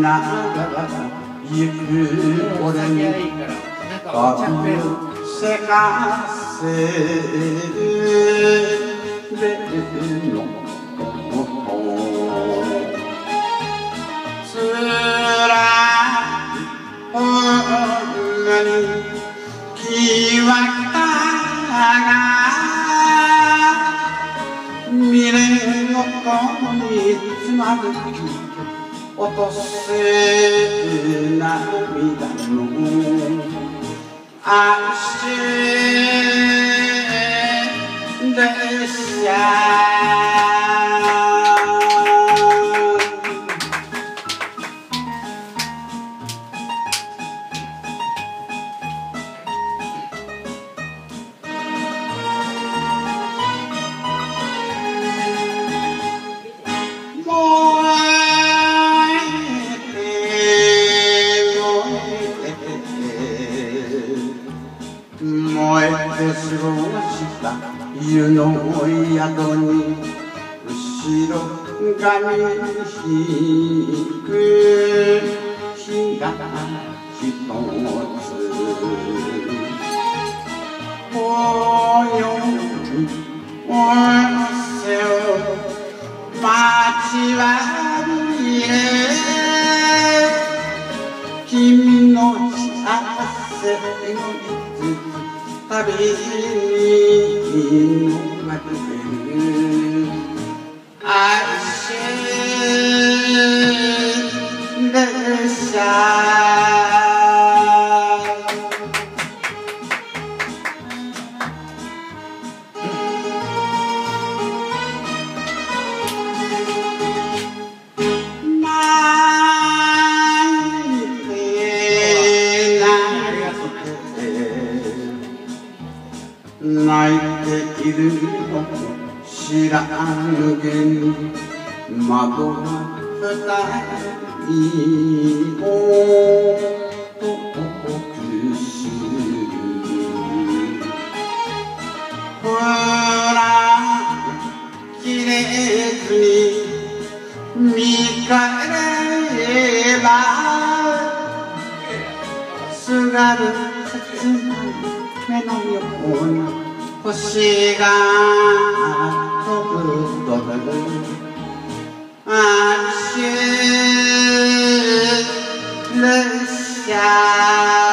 ながら行く俺にかぶせかせる例のことつらい女に気は未練の子につまずき落とせ涙の足列車燃えて過ごした湯の宿に後ろ髪引く日が一つこよいおせを待ちわびれ君の幸せの旅に待ってる愛し列車泣いているの知らぬげに窓が二人を遠くするほらきれずに見返ればすがる切ない目のような星が飛ぶ飛ぶ愛し列車